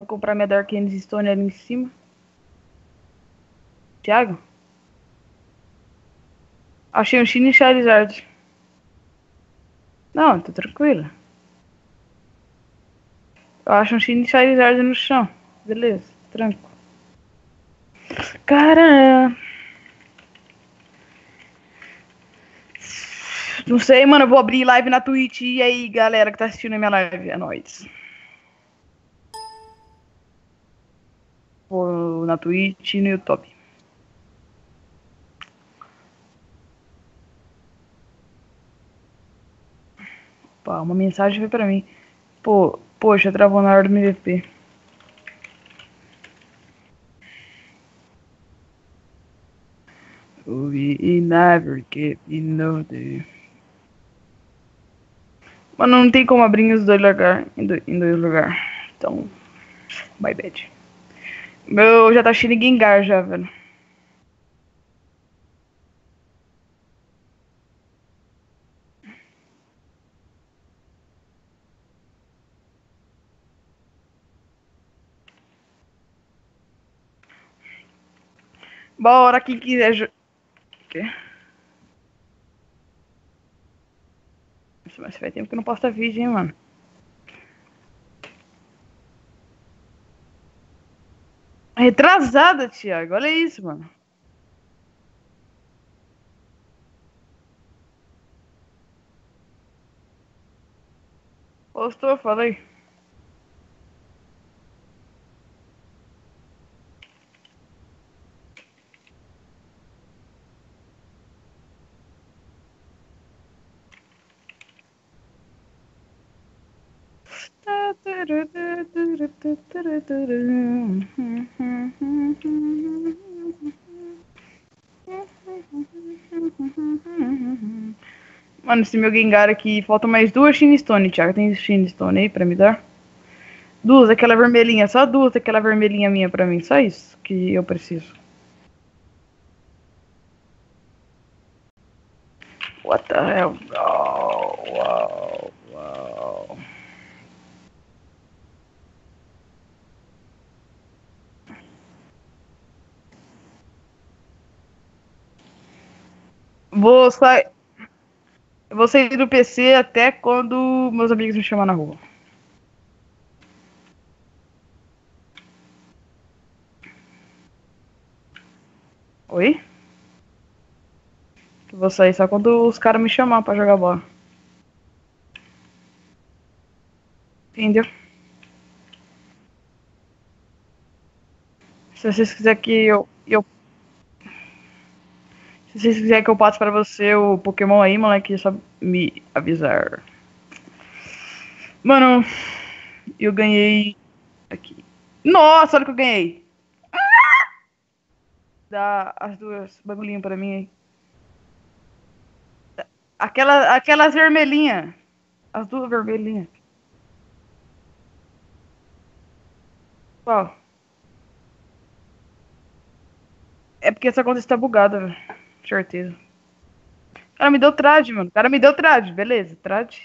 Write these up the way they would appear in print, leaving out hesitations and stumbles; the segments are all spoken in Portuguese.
comprar minha Dark End's Stone ali em cima. Thiago? Achei um Shiny Charizard. Não, tô tranquilo. Eu acho um Shiny Charizard no chão. Beleza, tranquilo. Cara, não sei, mano. Eu vou abrir live na Twitch. E aí, galera que tá assistindo a minha live? É nóis. Vou na Twitch e no YouTube. Pô, uma mensagem veio pra mim. Pô, poxa, travou na hora do MVP. We never get another. Mano, não tem como abrir os dois lugares. Em dois lugares. Então, my bad. Meu já tá cheio de Gengar já, velho. Bora, quem quiser. Quê? Nossa, mas faz tempo que eu não posto vídeo, hein, mano. Retrasada, Thiago. Olha isso, mano. Postou, falei. Mano, esse meu Gengar aqui, falta mais duas Shinstone, Thiago. Tem Shinstone aí pra me dar? Duas, aquela vermelhinha, só duas daquela vermelhinha minha pra mim, só isso que eu preciso. What the hell? Oh, wow, wow. Vou sair, vou sair do PC até quando meus amigos me chamar na rua. Oi? Vou sair só quando os caras me chamar pra jogar bola. Entendeu? Se vocês quiserem que se vocês quiserem que eu passe pra você o Pokémon aí, moleque, é só me avisar. Mano, eu ganhei aqui. Nossa, olha o que eu ganhei. Dá as duas bagulhinhas pra mim aí. Aquelas vermelhinhas. As duas vermelhinhas. Qual? É porque essa conta está bugada, velho. Certeza. O cara me deu trade, mano. O cara me deu trade. Beleza, trade.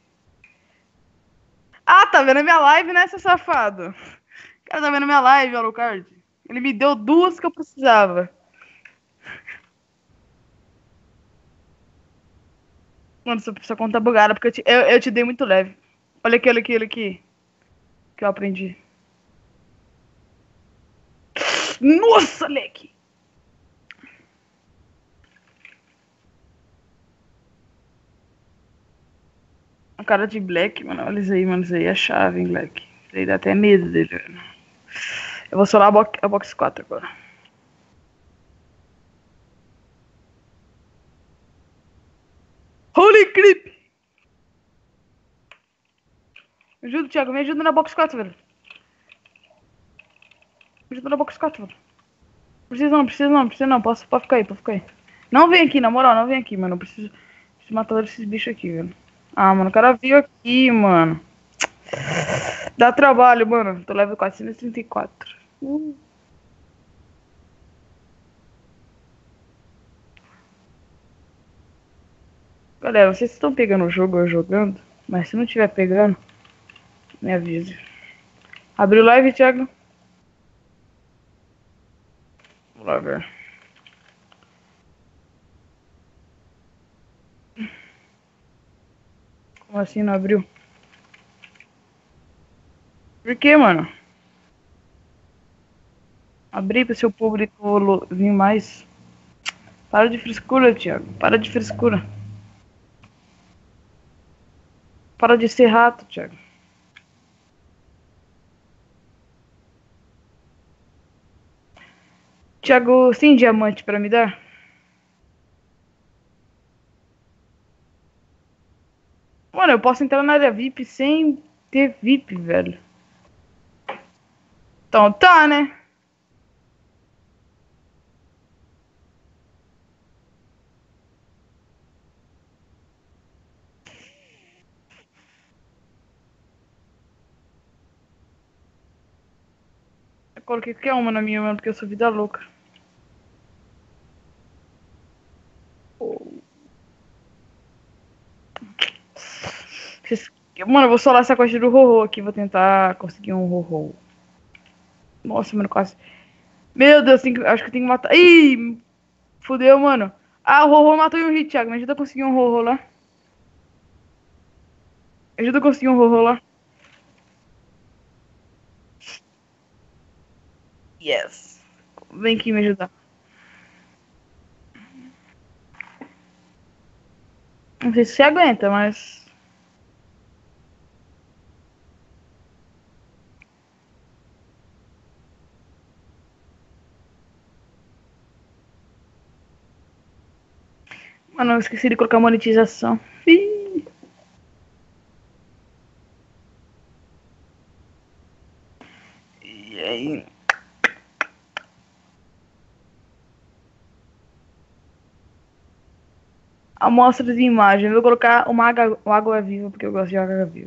Ah, tá vendo a minha live, né, seu safado? O cara tá vendo a minha live, Alucard. Ele me deu duas que eu precisava. Mano, sua conta tá bugada, porque eu te dei muito leve. Olha aqui, olha aqui, olha aqui. Que eu aprendi. Nossa, leque! A cara de Black, mano. Olha isso aí, mano. Isso aí é chave, hein, Black. Isso aí dá até medo dele, velho. Eu vou solar a box 4 agora. Holy creep! Me ajuda, Thiago. Me ajuda na box 4, velho. Me ajuda na box 4, velho. Precisa não, precisa não, precisa não. Pode ficar aí, pode ficar aí. Não vem aqui, na moral, não vem aqui, mano. Eu preciso matar esses bichos aqui, velho. Ah, mano, o cara veio aqui, mano. Dá trabalho, mano. Tô level 434. Galera, não sei se estão pegando o jogo ou jogando, mas se não estiver pegando, me avise. Abriu live, Thiago? Vamos lá ver. Como assim não abriu? Por que, mano? Abri pro seu público vir mais. Para de frescura, Thiago. Para de frescura. Para de ser rato, Thiago. Thiago, sem diamante pra me dar? Mano, eu posso entrar na área VIP sem ter VIP, velho. Então tá, né? Eu coloquei qualquer uma na minha, mano, porque eu sou vida louca. Mano, eu vou solar essa coisa do Rorô aqui. Vou tentar conseguir um Rorô. Nossa, mano, quase. Meu Deus, acho que eu tenho que matar. Ih! Fudeu, mano. Ah, o Rorô matou em um hit, Thiago. Me ajuda a conseguir um Rorô lá. Me ajuda a conseguir um Rorô lá. Yes. Vem aqui me ajudar. Não sei se você aguenta, mas. Mano, eu esqueci de colocar monetização. Ih. E aí? Amostra de imagem. Eu vou colocar uma água viva, porque eu gosto de água viva.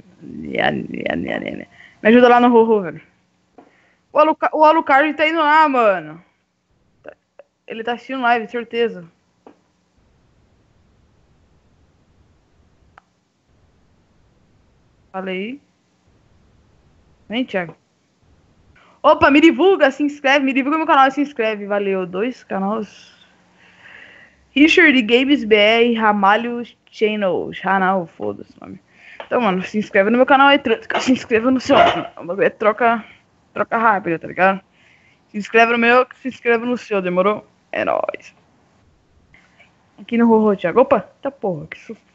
Me ajuda lá no Rorô, velho. O Alucard tá indo lá, mano. Ele tá assistindo live, certeza. Falei. Vem, Thiago. Opa, me divulga, se inscreve. Me divulga meu canal e se inscreve. Valeu. 2 canais. Richard Games BR Ramalho Channel. Canal, foda-se o nome. Então, mano, se inscreve no meu canal aí, se inscreva no seu. É troca rápida, tá ligado? Se inscreve no meu, se inscreve no seu, demorou? É nóis. Aqui no Rorô, Thiago. Opa, tá porra, que susto.